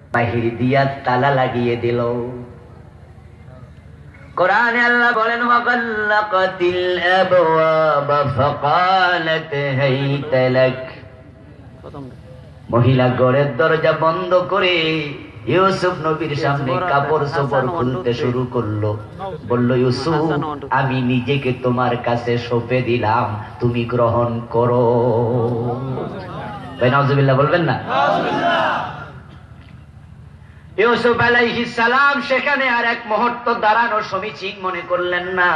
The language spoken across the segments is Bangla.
বাহির দিয়া তালা লাগিয়ে দিল। কোরআনে আল্লাহ বলেন ওয়াগাল্লাকাতিল আবওয়াবা ফাকালাত হাইতা লাক। মহিলা ঘরের দরজা বন্ধ করে ইউসুফ নবীর সামনে কাপড় চোপড় খুলতে শুরু করলো। বলল, ইউসুফ, আমি নিজেকে তোমার কাছে সঁপে দিলাম, তুমি গ্রহণ করো। ভাই নাউজুবিল্লাহ বলবেন না? ইউসুফ আলাইহিস সালাম সেখানে আর এক মুহূর্ত দাঁড়ানো সমীচীন মনে করলেন না।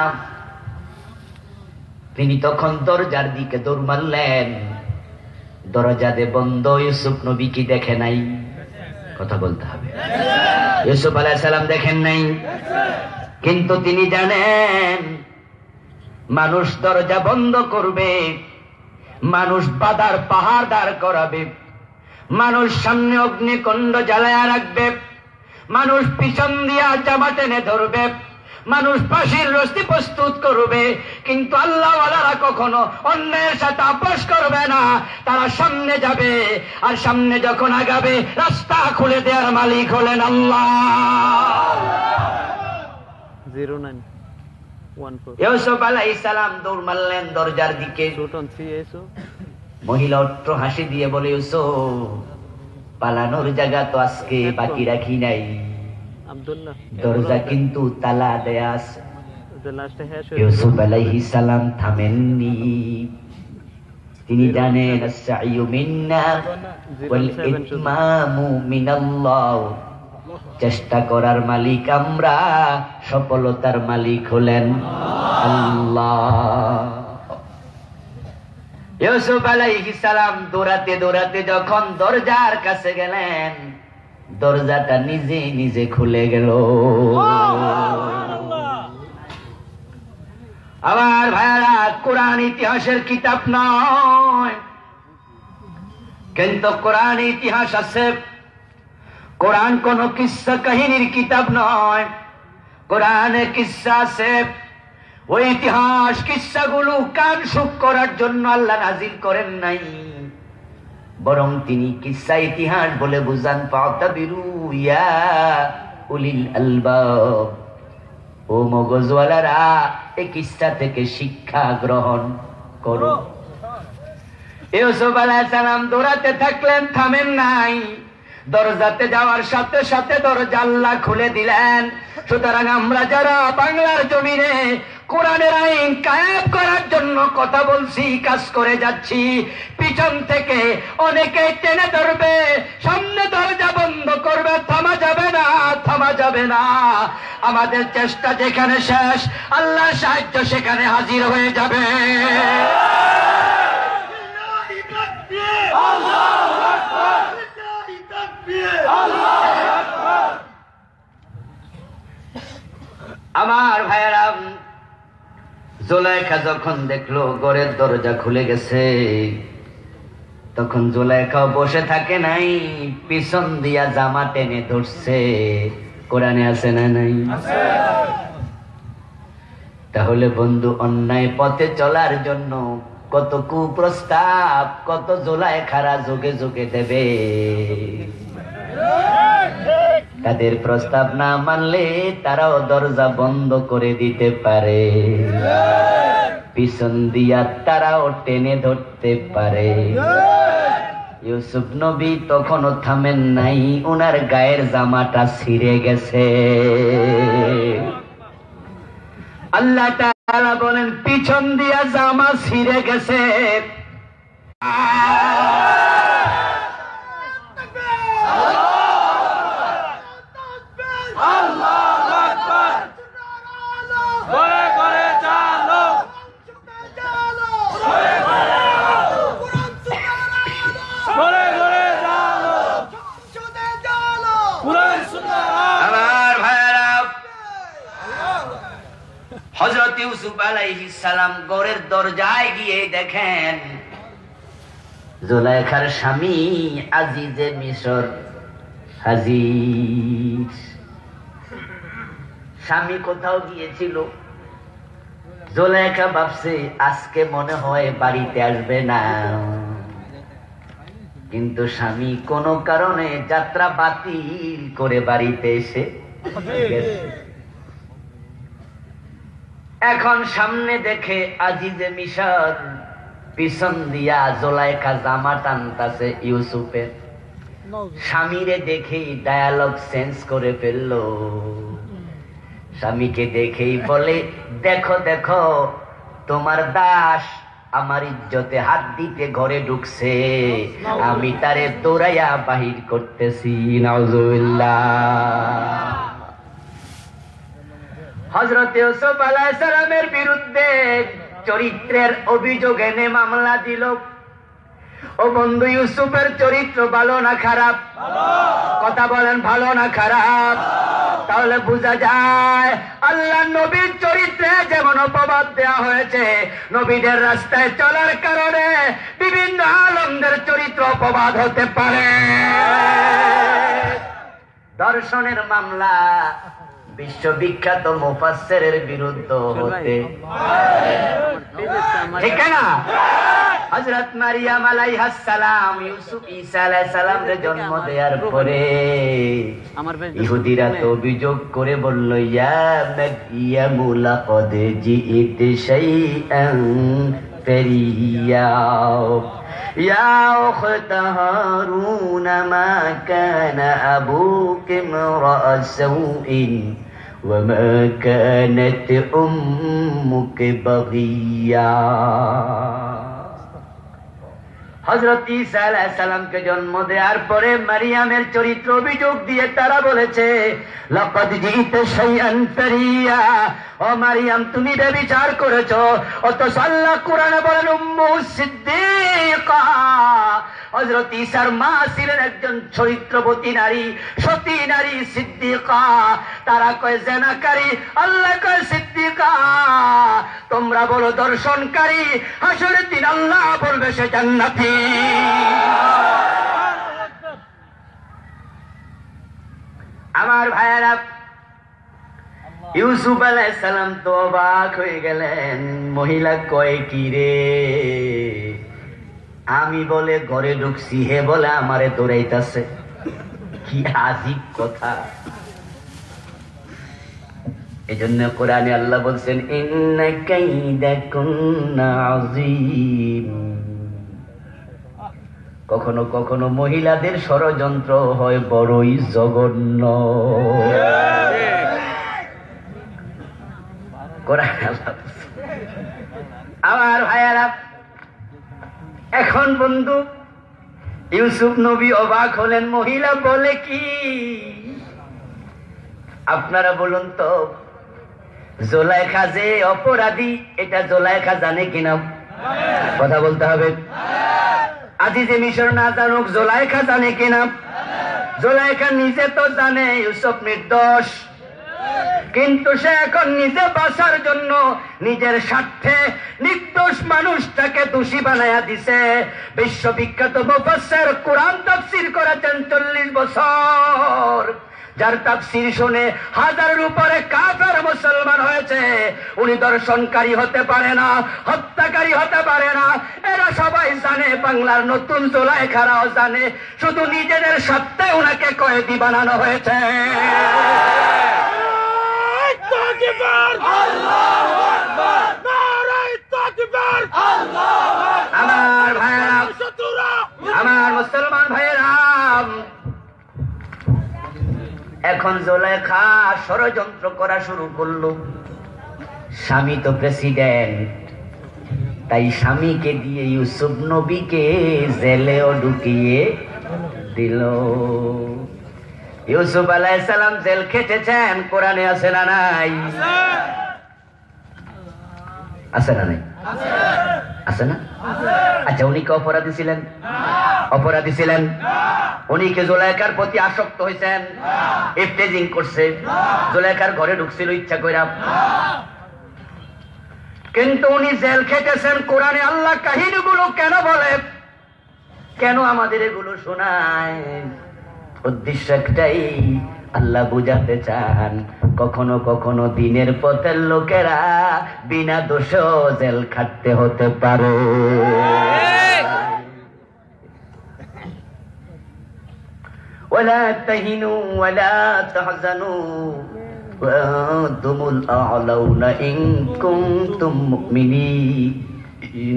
তিনি তখন দরজার দিকে দৌড় মারলেন। দরজা দে বন্ধ। ইউসুফ নবী কি দেখে নাই? কথা বলতে হবে। ইউসুফ আলাইহিস সালাম দেখেন নাই, কিন্তু তিনি জানেন মানুষ দরজা বন্ধ করবে, মানুষ বাধার পাহাড় দাঁড় করাবে, মানুষ সামনে অগ্নিকুণ্ড জ্বালায়া রাখবে, মানুষ পিছন দিয়া জামা টেনে ধরবে, মানুষ ফাঁসির রশি প্রস্তুত করবে, কিন্তু আল্লাহওয়ালারা কখনো অন্যের সাথে আপোষ করবে না। তারা সামনে যাবে, আর সামনে যখন আগাবে রাস্তা খুলে দেওয়ার মালিক হলেন আল্লাহ। 0914 ইউসুফ আলাইহিস সালাম দৌড় মারলেন দরজার দিকে। মহিলা অট্ট হাসি দিয়ে বলে, ইউসুফ, পালানোর জায়গা তো আজকে বাকি রাখি নাই, দরজা কিন্তু তালা দেয়া আছে। ইউসুফ আলাইহিস সালাম থামেননি। তিনি জানেন আস-সা'য়ু মিন্না ওয়াল ইতমামু মিনাল্লাহ। চেষ্টা করার মালিক আমরা, সফলতার মালিক হলেন আল্লাহ। ইউসুফ আলাইহিস সালাম দৌড়াতে দৌড়াতে যখন দরজার কাছে গেলেন, দরজাটা নিজে নিজে খুলে গেল। আমার ভাইরা, কোরআন ইতিহাসের কিতাব নয়, কিন্তু কোরআন ইতিহাস আছে। কোরআন কোন কিস্সা কাহিনীর কিতাব নয়, কোরআনে কিস্সা আছে। ওই ইতিহাস কিস্সাগুলো কান সুখ করার জন্য আল্লাহ নাজিল করেন নাই, বরং তিনি কিস্সা ইতিহাস বলে বুঝান। ফাতাবিরু ইয়া উলিল আলবাব, ও মগজওয়ালারা, এই কিস্সা থেকে শিক্ষা গ্রহণ করো। ইউসুফ আলাইহিস সালাম দৌড়াতে থাকলেন, থামেন নাই। দরজাতে যাওয়ার সাথে সাথে দরজা আল্লাহ খুলে দিলেন। সুতরাং আমরা যারা বাংলার জমিনে কোরআনের আইন কায়েম করার জন্য কথা বলছি, কাজ করে যাচ্ছি, পিছন থেকে অনেকে টেনে ধরবে, সামনে দরজা বন্ধ করবে, থামা যাবে না, থামা যাবে না। আমাদের চেষ্টা যেখানে শেষ, আল্লাহর সাহায্য সেখানে হাজির হয়ে যাবে। আমার ভাইয়েরা, জুলাইখা যখন দেখলো ঘরের দরজা খুলে গেছে, তখন জুলাইখাও বসে থাকে নাই, পিছন দিয়া জামা টেনে ধরছে। কোরআনে আছে না নাই? তাহলে বন্ধু, অন্যায় পথে চলার জন্য কত কুপ্রস্তাব, কত জুলাইখারা যোগে যোগে দেবে। তাদের প্রস্তাব না মানলে তারাও দরজা বন্ধ করে দিতে পারে, পিছন দিয়া তারাও টেনে ধরতে পারে। ইউসুফ নবী তখনও থামেন নাই, উনার গায়ের জামাটা ছিঁড়ে গেছে। আল্লাহ তাআলা বলেন, পিছন দিয়া জামা ছিঁড়ে গেছে। হযরত ইউসুফ আলাইহিস সালাম ঘরের দরজায় গিয়ে দেখেন জুলাইখার স্বামী আজিজে মিশর হাজির। স্বামী কোথাও গিয়েছিল, জুলাইখা ভাবছে আজকে মনে হয় বাড়িতে আসবে না। কিন্তু স্বামী কোনো কারণে যাত্রা বাতিল করে বাড়িতে এসে গেছে। এখন সামনে দেখে আজিজে মিশর পিছন দিয়া জোলাইখা জামা টানতাছে ইউসুফের। স্বামীরে দেখেই ডায়ালগ চেঞ্জ করে ফেললো। স্বামীকে দেখেই বলে, দেখো দেখো তোমার দাস আমার ইজ্জতে হাত দিতে ঘরে ঢুকছে, আমি তারে দৌড়াইয়া বাহির করতেছি। নাউজুবিল্লাহ। হযরত ইউসুফ আলাইহিস সালামের বিরুদ্ধে চরিত্রের অভিযোগ এনে মামলা দিল। ও বন্ধু, ইউসুফের চরিত্র ভালো না খারাপ? কথা বলেন, ভালো না খারাপ? তাহলে বোঝা যায় আল্লাহ নবীর চরিত্রে যেমন অপবাদ দেওয়া হয়েছে, নবীদের রাস্তায় চলার কারণে বিভিন্ন আলেমদের চরিত্র অপবাদ হতে পারে। দর্শনের মামলা বিশ্ববিখ্যাত মুফাসসিরের বিরুদ্ধে হতে ঠিক না? হযরত মারিয়াম আলাইহাস সালাম ইউসুফ ঈসা আলাইহিস সালামের জন্ম দেওয়ার পরে ইহুদিরা তো অভিযোগ করে বলল, ইয়া মারিয়াম লাকাদ জিইতি শাইআন ফারিয়া ইয়া উখতা হারুন মা কানা আবুকি ইমরা'a সাউইন ওয়া মা কানাত উম্মুকি বাগিয়া। হযরত ঈসা আলাইহিস সালামকে জন্ম দেওয়ার পরে মারিয়ামের চরিত্র অভিযোগ দিয়ে তারা বলেছে, লাকাদ জিইতা শাইআন ফারিয়া, ও মারিয়াম তুমি ব্যভিচার করেছো। অথচ আল্লাহ কোরআনে বলেন উম্মু সিদ্দিকা, হযরত ঈসার মা ছিলেন একজন চরিত্রবতী নারী, সতী নারী, সিদ্দিকা। তারা কয় জেনাকারী, আল্লাহ কয় সিদ্দিকা। তোমরা বলো দর্শনকারী, হাসরের দিন আল্লাহ বলবে সে জান্নাতি। আমার ভাইয়েরা, ইউসুফ আলাইহিস সালাম তো অবাক হয়ে গেলেন। মহিলা কয় কি রে, আমি বলে ঘরে ঢুকছি, হে বলে আমারে দৌড়াইতাছে। কি আজীব কথা। এজন্য কোরআনে আল্লাহ বলছেন, ইন্না কাইদাকুন্না আযীম। কখনো কখনো মহিলাদের ষড়যন্ত্র হয় বড়ই জঘন্য। আমার ভাইয়ারা, এখন বন্ধু ইউসুফ নবী অবাক হলেন। মহিলা বলে কি, আপনারা বলুন তো, জোলাইখা যে অপরাধী এটা জোলাইখা জানে কিনা? কথা বলতে হবে। আজিজে মিশর না জানুক, জোলাইখা জানে কিনা? জোলাইখা নিজে তো জানে ইউসুফ নির্দোষ, কিন্তু সে এখন নিজে বাঁচার জন্য নিজের স্বার্থে নির্দোষ মানুষটাকে দোষী বানায়া দিছে। বিশ্ববিখ্যাত মুফাসসির কোরআন তাফসীর করেছেন 40 বছর, যার তাফসীর শুনে হাজারের উপরে কাফের মুসলমান হয়েছে। উনি দর্শনকারী হতে পারে না, হত্যাকারী হতে পারে না, এরা সবাই জানে। বাংলার নতুন জোলাইখারাও জানে, শুধু নিজেদের স্বার্থে উনাকে কয়েদি বানানো হয়েছে। আমার ভাইয়েরা, আমার মুসলমান ভাইয়েরা, এখন জোলাইখা ষড়যন্ত্র করা শুরু করলো। স্বামী তো প্রেসিডেন্ট, তাই স্বামীকে দিয়ে ইউসুফ নবীকে জেলেও ঢুকিয়ে দিল। ইউসুফ আলাইহিস সালাম জেল খেটেছেন, কোরআনে আছে না নাই? আছে না নাই? আছে না? আচ্ছা, উনি কি অপরাধী ছিলেন? অপরাধী ছিলেন? উনি কি জোলাইখার প্রতি আসক্ত হয়েছেন? ইফতেজিং করছে? জোলাইখার ঘরে ঢুকছিল ইচ্ছা কইরা? কিন্তু উনি জেল খেটেছেন। কোরআনে আল্লাহ কাহিনীগুলো কেন বলে, কেন আমাদের এগুলো শোনায়? উদ্দেশ্য একটাই, আল্লাহ বুঝাতে চান কখনো কখনো দিনের পথের লোকেরা বিনা দোষেও জেল খাটতে হতে পারে। ওয়ালা তাহিনু ওয়ালা তাহজানু ওয়া আনতুমুল আ'লাউনা ইন কুনতুম মুমিনিন।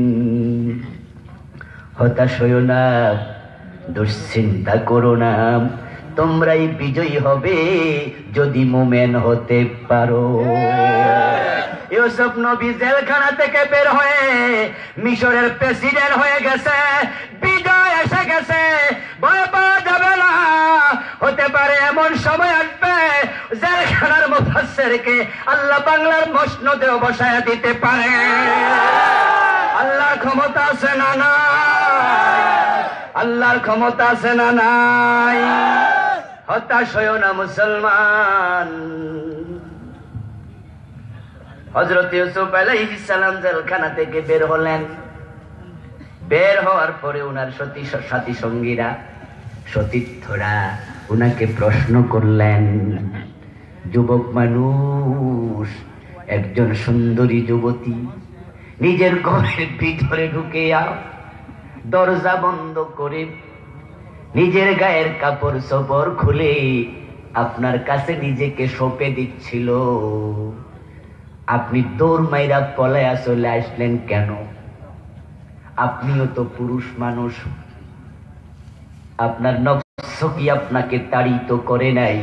হতাশ হইও না, দুশ্চিন্তা করো না, তোমরাই বিজয়ী হবে যদি মুমিন হতে পারো। ইউসুফ নবী জেলখানা থেকে বের হয়ে মিশরের প্রেসিডেন্ট হয়ে গেছে, বিজয় এসে গেছে, ভয় পাওয়া যাবে না। হতে পারে এমন সময় আসবে জেলখানার মুফাসসিরকে আল্লাহ বাংলার মসনদে বসায় দিতে পারে। আল্লাহর ক্ষমতা আছে না নাই? আল্লাহর ক্ষমতা আছে না নাই? হতাশ হইও না মুসলমান। হযরত ইউসুফ আলাইহিস সালাম জেলখানা থেকে বের হলেন। বের হওয়ার পরে উনার সাথী সঙ্গীরা, সতীর্থরা উনাকে প্রশ্ন করলেন, যুবক মানুষ, একজন সুন্দরী যুবতী নিজের ঘরের ভিতরে ঢুকে দরজা বন্ধ করে নিজের গায়ের কাপড় চোপড় খুলে আপনার কাছে নিজেকে সঁপে দিচ্ছিল, আপনি দৌড় মাইরা পলায়া চলে আসলেন কেন? আপনিও তো পুরুষ মানুষ, আপনার নফস কি আপনাকে তাড়িত করে নাই?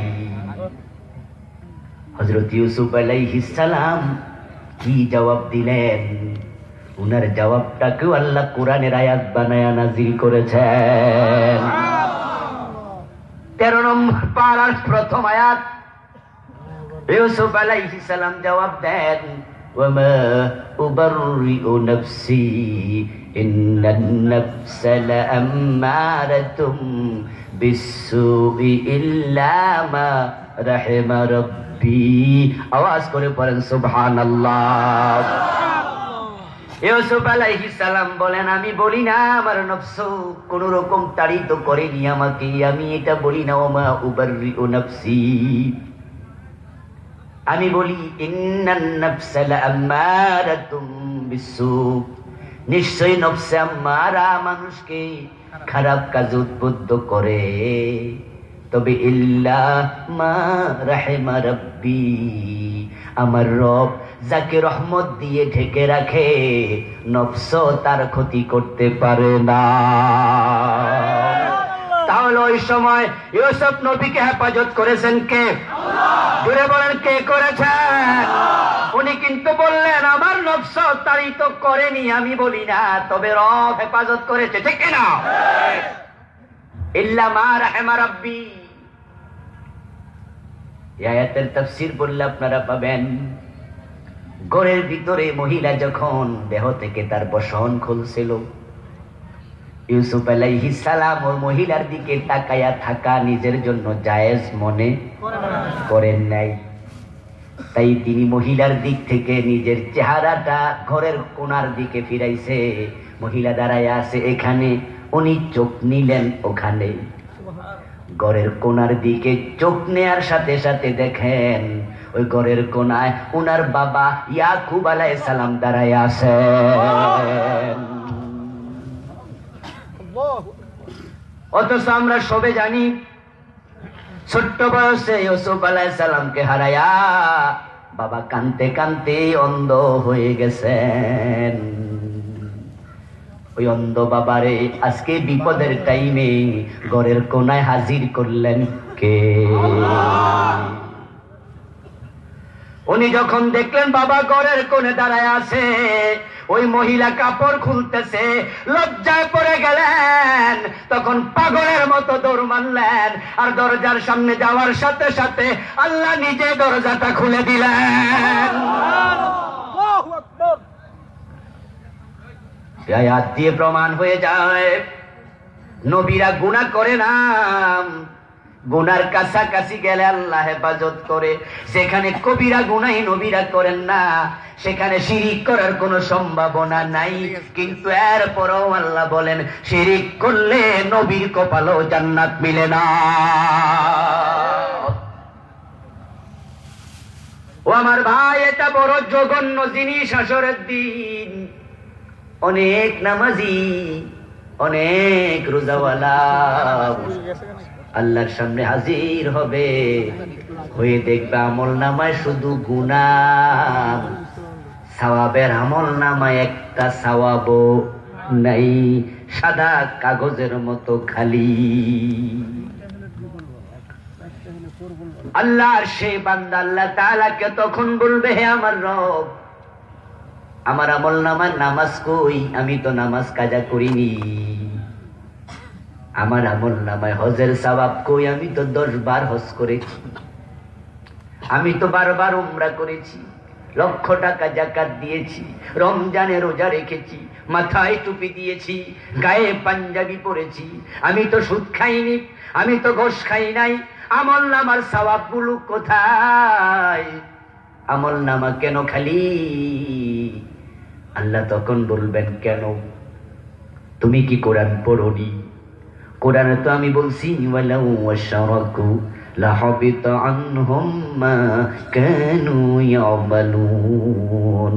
হযরত ইউসুফ আলাইহিস সালাম কি জবাব দিলেন? উনার জবাবটাকেও আল্লাহ কোরআনের আয়াত বানায়া নাজিল করেছেন। 13 নম্বর পারার প্রথম আয়াত। ইউসুফ আলাইহিস সালাম জবাব দেন, ওয়ামা উবাররিউ নাফসি ইন্নান নাফসা লাআম্মারাতুম বিসসুই ইল্লা মা রাহিমা রাব্বি। আওয়াজ করে পড়েন সুবহানাল্লাহ। ইউসুফ আলাইহিস সালাম বলেন, আমি বলি না আমার নফস কোন রকম তাড়িত করেনি আমাকে, আমি এটা বলি না ওমা উবাররিউ নাফসি, আমি বলি ইন্নান নাফসা লাআম্মারাতুম বিসসু, নিশ্চয়ই নফসে আম্মারা মানুষকে খারাপ কাজে উদ্বুদ্ধ করে, তবে ইল্লা মা রাহিমা রাব্বি, আমার রব যাকে রহমত দিয়ে ঢেকে রাখে নফস তার ক্ষতি করতে পারে না। তাহলে ওই সময় ইউসুফ নবীকে হেফাজত করেছেন কে? জোরে বলেন, কে করেছেন? উনি কিন্তু বললেন আমার নফস তাড়িত করেনি, আমি বলি না, তবে রব হেফাজত করেছে, ঠিক না? ইল্লা মা রাহিমা রাব্বি। এই আয়াতের তাফসীর বললে আপনারা পাবেন, ঘরের ভিতরে মহিলা যখন দেহ থেকে তার বসন খুলছিল, ইউসুফ আলাইহিস সালাম ওই মহিলার দিকে তাকায়া থাকা নিজের জন্য জায়েজ মনে করেন নাই। তাই তিনি মহিলার দিক থেকে নিজের চেহারাটা ঘরের কোণার দিকে ফিরাইছে। মহিলা দাঁড়ায় আছে এখানে, উনি চোখ নিলেন ওখানে। ঘরের কোণার দিকে চোখ নেয়ার সাথে সাথে দেখেন ওই ঘরের কোণায় উনার বাবা ইয়াকুব আলাইহিস সালাম দাঁড়ায় আছেন। অথচ আমরা সবে জানি ছোট্ট বয়সে ইউসুফ আলাইহিস সালামকে হারায়া বাবা কাঁদতে কাঁদতে অন্ধ হয়ে গেছেন। ওই অন্ধ বাবারে আজকে বিপদের টাইমে ঘরের কোনায় হাজির করলেন কে? উনি যখন দেখলেন বাবা ঘরের কোণে দাঁড়ায় আছে, ওই মহিলা কাপড় খুলতেছে, লজ্জায় পড়ে গেলেন। তখন পাগলের মতো দৌড় মারলেন, আর দরজার সামনে যাওয়ার সাথে সাথে আল্লাহ নিজে দরজাটা খুলে দিলেন। আয়াত দিয়ে প্রমাণ হয়ে যায় নবীরা গুনাহ করে না, গুনার কাছাকাছি গেলে আল্লাহ হেফাজত করে। যেখানে কবিরা গুনাহ নবীরা করেন না, সেখানে শিরিক করার কোনো সম্ভাবনা নাই। কিন্তু এরপরও আল্লাহ বলেন শিরিক করলে নবীর কপালেও জান্নাত মিলে না। ও আমার ভাই, এটা বড় জঘন্য জিনিস। আসরের দিন অনেক নামাজি, অনেক রোজাওয়ালা, আল্লাহর সামনে হাজির হবে, হয়ে দেখবে আমল নামায় শুধু গুনাহ, সওয়াবের আমল নামায় একটা সওয়াবও নাই, সাদা কাগজের মতো খালি। আল্লাহর সেই বান্দা আল্লাহ তাআলাকে তখন বলবে, হে আমার রব, আমার আমল নামায় নামাজ কই? আমি তো নামাজ কাজা করিনি। আমার আমল নামায় হজের সওয়াব কই? আমি তো 10 বার হজ করেছি, আমি তো 12 বার উমরা করেছি, লক্ষ টাকা যাকাত দিয়েছি, রমজানে রোজা রেখেছি, মাথায় টুপি দিয়েছি, গায়ে পাঞ্জাবি পরেছি, আমি তো সুদ খাইনি, আমি তো ঘোষ খাই নাই। আমল নামার সওয়াবগুলো কোথায়? আমল নামা কেন খালি? আল্লাহ তখন বলবেন, কেন তুমি কি কোরআন পড়োনি? কোরআনে তো আমি বলছি, ওয়ালাউ আশরাকু লাহাবিতা আনহুম মা কানু ইয়ামালুন।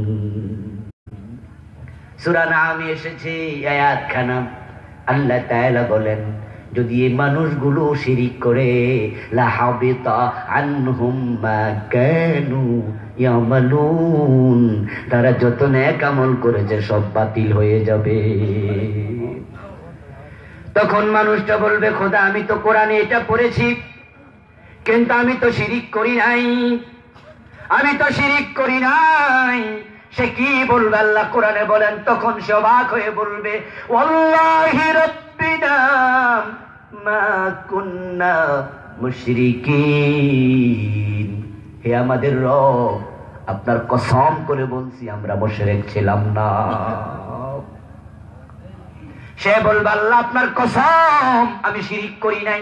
সূরা নামে এসেছে আয়াতখানা, আল্লাহ তাআলা বলেন, যদি এই মানুষগুলো শিরিক করে, লাহাবিতা আনহুম মা কানু ইয়ামালুন, তারা যত নেক আমল করেছে সব বাতিল হয়ে যাবে। তখন মানুষটা বলবে, খোদা আমি তো কোরআনে এটা পড়েছি, কিন্তু আমি তো শিরিক করি নাই, আমি তো শিরিক করি নাই। সে কি বলবে? আল্লাহ কোরআনে বলেন, তখন সে অবাক হয়ে বলবে, ওয়াল্লাহি রাব্বিনা মা কুন্না মুশরিকিন, হে আমাদের রব, আপনার কসম করে বলছি আমরা মুশরিক ছিলাম না। সে বলবে, আল্লাহ আপনার কসম আমি শিরিক করি নাই।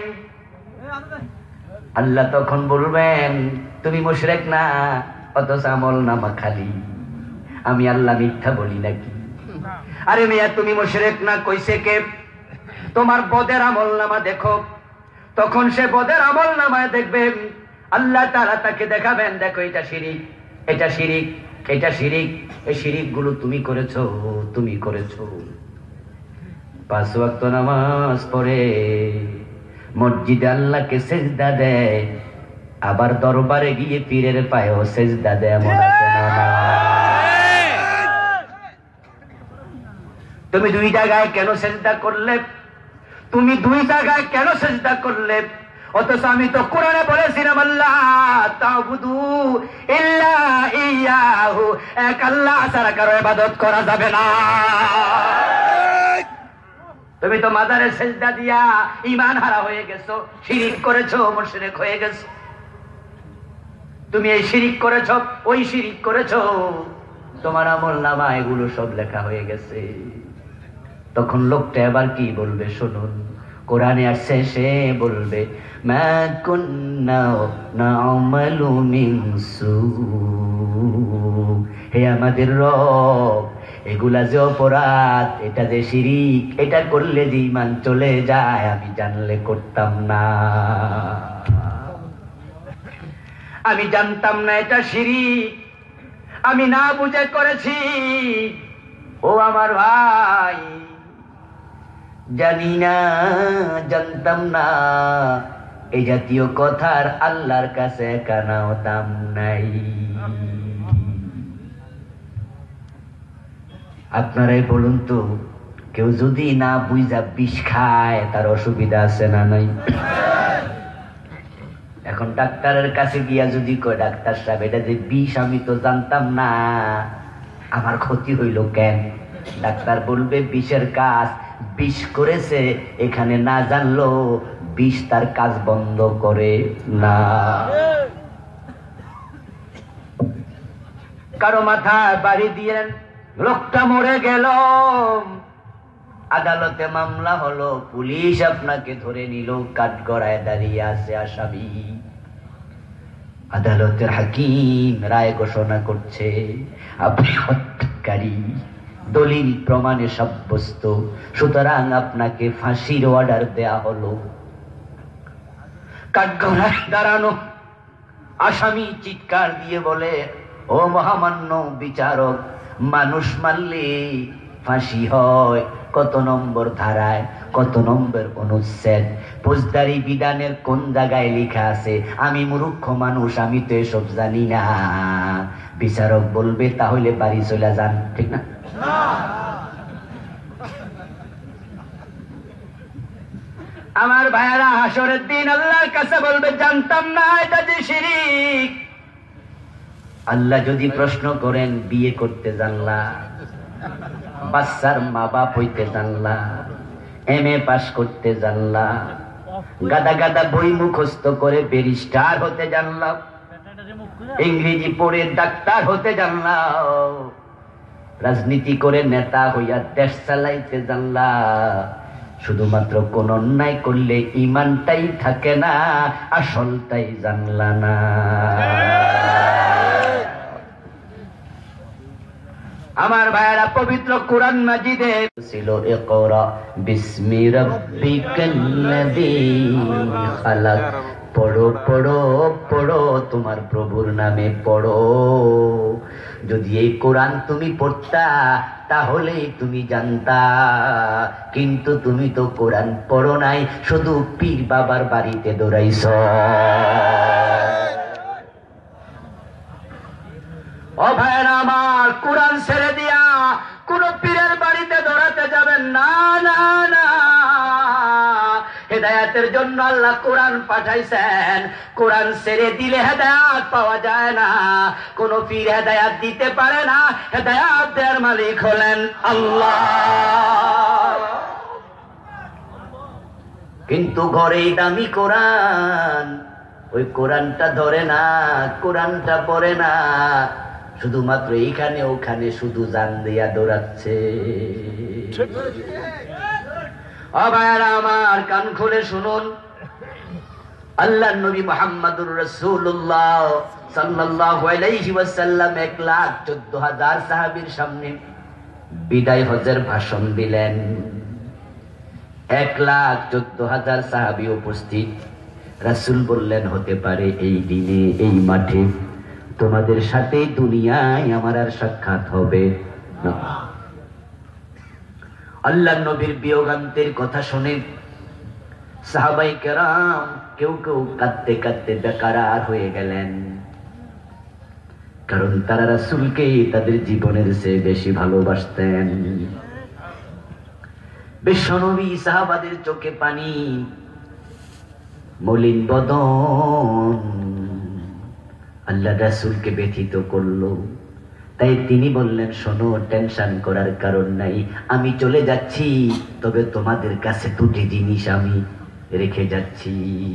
আল্লাহ তখন বলবেন, তুমি মুশরিক না, অথচ আমল নামা খালি। আমি আল্লাহ মিথ্যা বলি নাকি? আরে মিয়া, তুমি মুশরিক না কইছে কে? তোমার বদের আমল নামা দেখো। তখন সে বদের আমল নামায় দেখবে, আল্লাহ তাআলা তাকে দেখাবেন, দেখো এটা শিরিক, এটা শিরিক, এটা শিরিক, এই শিরিক গুলো তুমি করেছো, তুমি করেছো। 5 ওয়াক্ত নামাজ পড়ে, মসজিদে আল্লাহকে সেজদা দেয়, আবার দরবারে গিয়ে পীরের পায়েও সেজদা দেয়, এমন আছে না? তুমি 2 জায়গায় কেন সেজদা করলে? তুমি 2 জায়গায় কেন সেজদা করলে? অথচ আমি তো কোরআনে বলেছিলাম, আল্লাহ তা'বুদু ইল্লা ইয়াহু, এক আল্লাহ ছাড়া কারো ইবাদত করা যাবে না। তুমি তো মাজারে সেজদা দিয়া ঈমান হারা হয়ে গেছো, শিরিক করেছো, মুশরিক হয়ে গেছো। তুমি এই শিরিক করেছো, ওই শিরিক করেছো, তোমার আমল নামা এগুলো সব লেখা হয়ে গেছে। তখন লোকটা এবার কি বলবে শুনুন, কোরআনে আসছে, সে বলবে, মা কুন্না না'মালু মিন সু, হে আমাদের রব, এগুলা যে অপরাধ, এটা যে শিরিক, এটা করলে যে ঈমান চলে যায়, আমি জানলে করতাম না, আমি জানতাম না এটা শিরিক, আমি না বুঝে করেছি। ও আমার ভাই, জানি না, জানতাম না, এই জাতীয় কথার আল্লাহর কাছে কানাও দাম নাই। আপনারাই বলুন তো, কেউ যদি না বুঝা বিষ খায়, তার অসুবিধা আছে না নাই? এখন ডাক্তারের কাছে গিয়া যদি কয়, ডাক্তার সাহেব এটা যে বিষ, আমি তো জানতাম না, আমার ক্ষতি হইল কেন? ডাক্তার বলবে, বিষের কাজ বিষ করেছে, এখানে না জানলো বিষ তার কাজ বন্ধ করে না। কারো মাথায় বাড়ি দিলেন, লোকটা মরে গেল, আদালতে মামলা হলো, পুলিশ আপনাকে ধরে নিল, কাঠগড়ায় দাঁড়িয়ে আছে আসামি। আদালতের হাকিম রায় ঘোষণা করছে, আপনি হত্যাকারী, দলিল প্রমাণে সাব্যস্ত, সুতরাং আপনাকে ফাঁসির অর্ডার দেয়া হলো। কাঠগড়ায় দাঁড়ানো আসামি চিৎকার দিয়ে বলে, ও মহামান্য বিচারক, মানুষ মারলে ফাঁসি হয় কত নম্বর ধারায়? কত নম্বর অনুচ্ছেদ, ফৌজদারি বিধানের কোন জায়গায় লেখা আছে? আমি মূর্খ মানুষ, আমি তো এসব জানি না। বিচারক বলবে তাহলে বাড়ি চলে যান, ঠিক না? আমার ভাইয়েরা, হাসরের দিন আল্লাহর কাছে বলবে জানতাম না এটা যে শিরিক। আল্লাহ যদি প্রশ্ন করেন বিয়ে করতে জানলা, বাচ্চার মা বাপ হইতে জানলা, MA পাস করতে জানলা, গাদা গাদা বই মুখস্থ করে ব্যারিস্টার হতে জানলা, ইংরেজি পড়ে ডাক্তার হতে জানলা, রাজনীতি করে নেতা হইয়া দেশ চালাইতে জানলা, শুধুমাত্র কোন অন্যায় করলে ইমানটাই থাকে না, আসলটাই জানলা না। আমার ভাইয়েরা, পবিত্র কোরআন মাজিদে ছিল ইকরা বিসমি রাব্বিকাল্লাযী খালাক, পড়ো পড়ো পড়ো তোমার প্রভুর নামে পড়ো। যদি এই কোরআন তুমি পড়তা তাহলেই তুমি জানতা, কিন্তু তুমি তো কোরআন পড়ো নাই, শুধু পীর বাবার বাড়িতে দৌড়াইছ। ও ভাইরা আমার, কোরআন ছেড়ে দিয়া কোন পীরের বাড়িতে দৌড়াতে যাবেন না, না না। হেদায়াতের জন্য আল্লাহ কোরআন পাঠাইছেন, কোরআন ছেড়ে দিলে হেদায়াত পাওয়া যায় না। কোন পীর হেদায়াত দিতে পারে না, হেদায়াত দেওয়ার মালিক হলেন আল্লাহ। কিন্তু ঘরেই দামি কোরআন, ওই কোরআনটা ধরে না, কোরআনটা পড়ে না, শুধুমাত্র এইখানে ওখানে শুধু জান দিয়া দৌড়াচ্ছে। ও ভাইরা আমার, কান খুলে শুনুন, আল্লাহর নবী মুহাম্মদুর রাসূলুল্লাহ সাল্লাল্লাহু আলাইহি ওয়াসাল্লাম 1,14,000 সাহাবীর সামনে বিদায় হজের ভাষণ দিলেন। 1,14,000 সাহাবী উপস্থিত। রাসূল বললেন, হতে পারে এই দিনে এই মাঠে তোমাদের সাথে দুনিয়ায় আমার আর সাক্ষাৎ হবে না। আল্লাহর নবীর বিয়োগান্তের কথা শুনে সাহাবায়ে কেরাম কেউ কেউ কাঁদতে কাঁদতে বেকারার হয়ে গেলেন, কারণ তারা রাসূলকে তাদের জীবনের চেয়ে বেশি ভালোবাসতেন। বিশ্বনবী সাহাবাদের চোখে পানি, মলিন বদন আল্লাহ রাসূলকে ব্যথিত করলো। তাই তিনি বললেন, শোনো, টেনশন করার কারণ নাই, আমি চলে যাচ্ছি, তবে তোমাদের কাছে দুটি জিনিস আমি রেখে যাচ্ছি।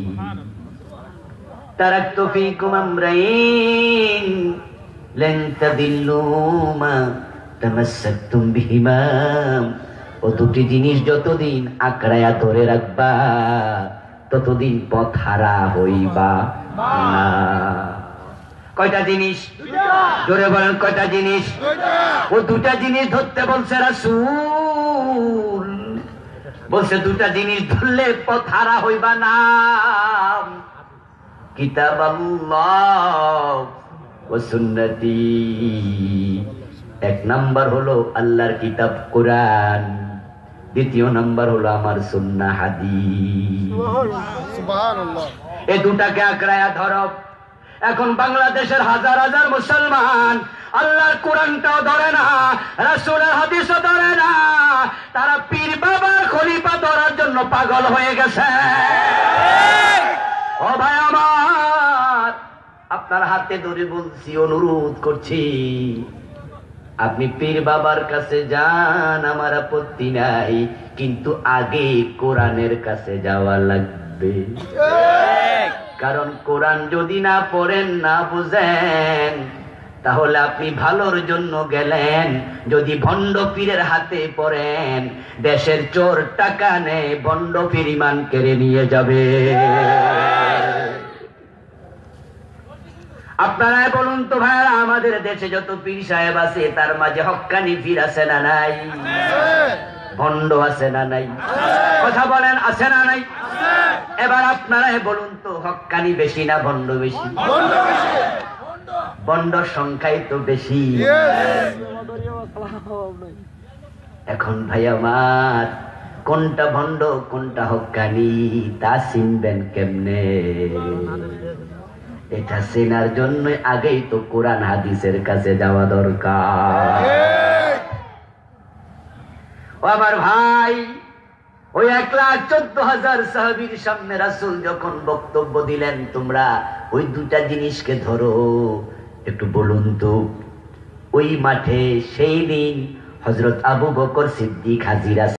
তারাকতু ফীকুম আমরাইন লান তাদিল্লু মা তামাসসাকতুম বিহিমা। ও দুটি জিনিস যতদিন আঁকড়ায়া ধরে রাখবা ততদিন পথ হারা হইবা না। কয়টা জিনিস? জোরে বলেন, কয়টা জিনিস? ও দুটা জিনিস ধরতে বলছে রাসূল, বলছে দুটা জিনিস ধরলে পথ হারা হইবা না। কিতাবাল্লাহ ওয়া সুন্নতি। এক নাম্বার হলো আল্লাহর কিতাব কোরআন, দ্বিতীয় নাম্বার হলো আমার সুন্নাহ হাদিস। সুবহানাল্লাহ। এই দুটাকে আঁকড়ায়া ধরো। এখন বাংলাদেশের হাজার হাজার মুসলমান আল্লাহর কোরআনটাও ধরে না, রাসূলের হাদিসও ধরে না, তারা পীর বাবার খলিফা ধরার জন্য পাগল হয়ে গেছে। ও ভাই আমার, আপনার হাতে ধরে বলছি, অনুরোধ করছি, আপনি পীর বাবার কাছে যান, আমার আপত্তি নাই, কিন্তু আগে কোরআনের কাছে যাওয়া লাগবে। কারণ কোরআন যদি না পড়েন, না বুঝেন, তাহলে আপনি ভালোর জন্য গেলেন, যদি ভণ্ড পীরের হাতে পড়েন, দেশের চোর টাকা নেয়, ভণ্ড পীর ঈমান কেড়ে নিয়ে যাবে। আপনারা বলুন তো ভাইরা, আমাদের দেশে যত পীর সাহেব আছে তার মাঝে হক্কানি পীর আছে না নাই? ভণ্ড আছে না নাই? কথা বলেন, আছে না নাই? এবার আপনারা বলুন তো, হক্কানি বেশি না ভণ্ড বেশি? ভণ্ডর সংখ্যাই তো বেশি। এখন ভাই আমার, কোনটা ভণ্ড কোনটা হক্কানি তা চিনবেন কেমনে? এটা চেনার জন্য আগেই তো কোরআন হাদিসের কাছে যাওয়া দরকার। ও আমার ভাই, ওই 1,14,000 সাহাবীর সামনে রাসূল যখন বক্তব্য দিলেন, তোমরা ওই দুটা জিনিসকে ধরো, একটু বলুন তো। ওই মাঠে সেই দিন হযরত আবু বকর সিদ্দিক হাজির